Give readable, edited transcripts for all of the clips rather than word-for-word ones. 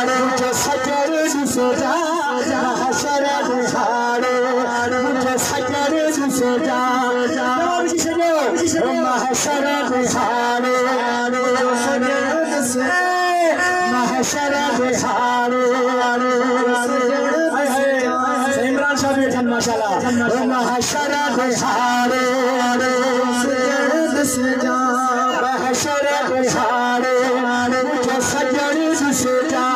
मुझे सजर से जा महशर दिहाड़े मुझे सजर से जा महशर दिहाड़े महशर दिहाड़े इमरान शाह भी ठन माशाल्लाह महशर दिहाड़े से जा महशर दिहाड़े मुझे सजर से जा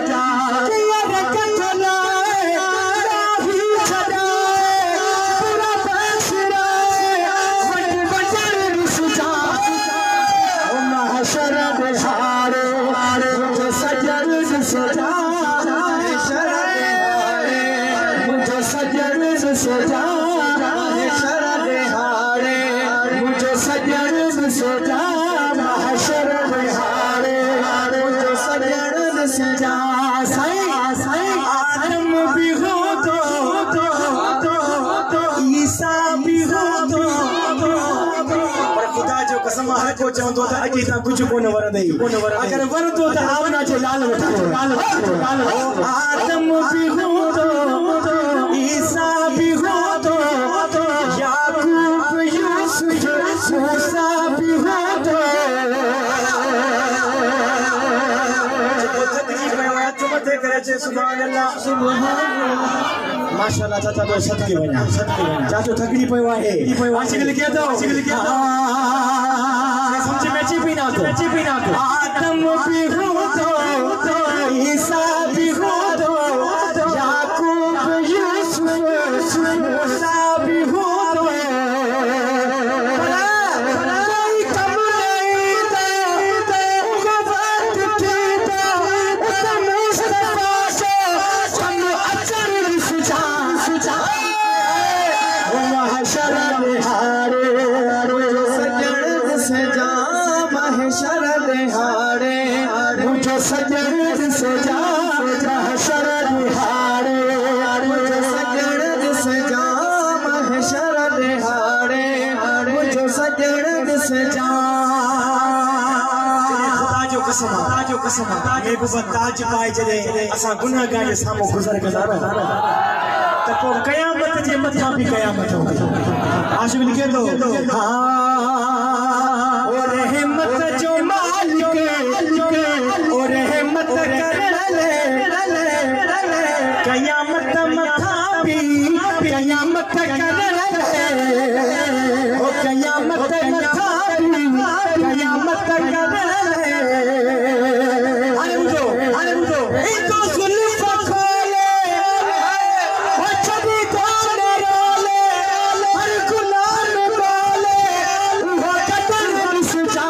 को चवंदो त अॼु तां कुझु कोन वरंदई अगर वरंदो त आवना जो लाल वठायो आदम भी हो तो ईसा भी हो तो याकूब यूसुफ मूसा भी हो तो सुभान अल्लाह माशाल्लाह चाचा तो सदके वञा चाचो थकड़ी पियो आहे आशिक लिखियो तो समझ में ची भी ना तो आदम भी हो तो ईसा भी हो तो याकूब यूसुफ मूसा भी हो तो कोई कम नहीं दे वो बात की तो मुस्तफा से हम अचर सुजा महशर दिहाड़े से जा महशर दिहाड़े मुझे सजर से जा महशर दिहाड़े मुझे सजर से जा महशर दिहाड़े मुझे सजर से जा खुदा जो कसम मैं को ताज पाए जदे असा गुनाहगार जे सामो गुजर गुजारा त को कयामत जे मथा भी कयामत होगी आशिक लिखे तो हां और रहमत जो मालिक और रहमत कर ले कयामत मथा भी कयामत कर ले ओ कयामत मथा भी कयामत कर ले अरे बुझो इनको जुल्फ खोले ओ छवि तोड़े रोले हर गुलाम बोले वो कदर सुजा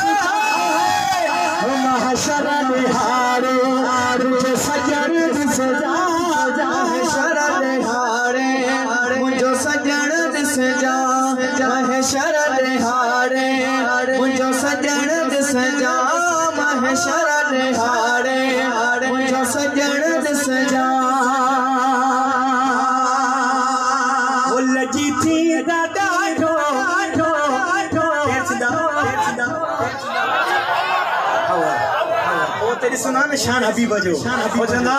महशर दिहाड़े मुझे सजर से जा महशर दिहाड़े मुझे सजर से जा महशर दिहाड़े मुझे सजर से जा महशर दिहाड़े मुझे सजर से जा वो लगी थी दादा तेरी सुना न शान हबीब जो हो चंदा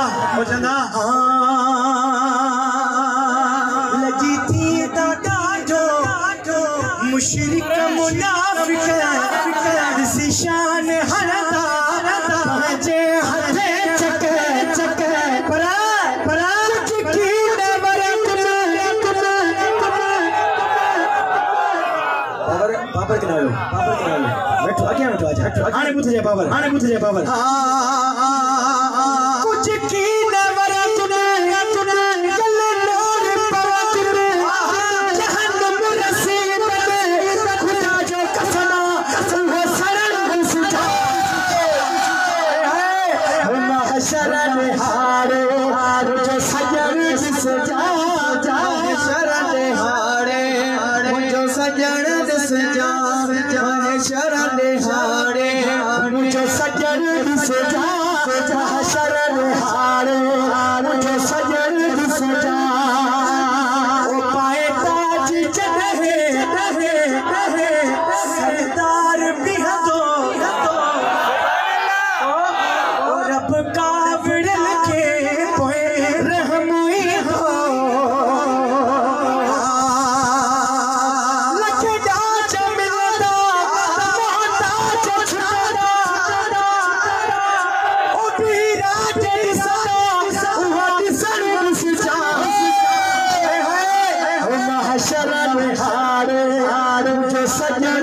लगी थी दादा जो मुशरिक मुनाफिक सी शान हरदा जे हथे चक परा की नवर बाबर के नालो बैठो आगे बैठो आजा आने पूछ जाए बाबर कुछ की नवर तूने गल नूर पर तूने जहन्नम रसीद में खुदा जो कसम वो सरल सुझा महशर दिहाड़े मुझे सजर से जा महशर दिहाड़े मुझे सजर से जा महशर दिहाड़े मुझे सजर से जा महशर दिहाड़े मुझे सजर से जा वो पाए ताज चढ़े सरदार भी हो रब का महशर में हारे जो सजा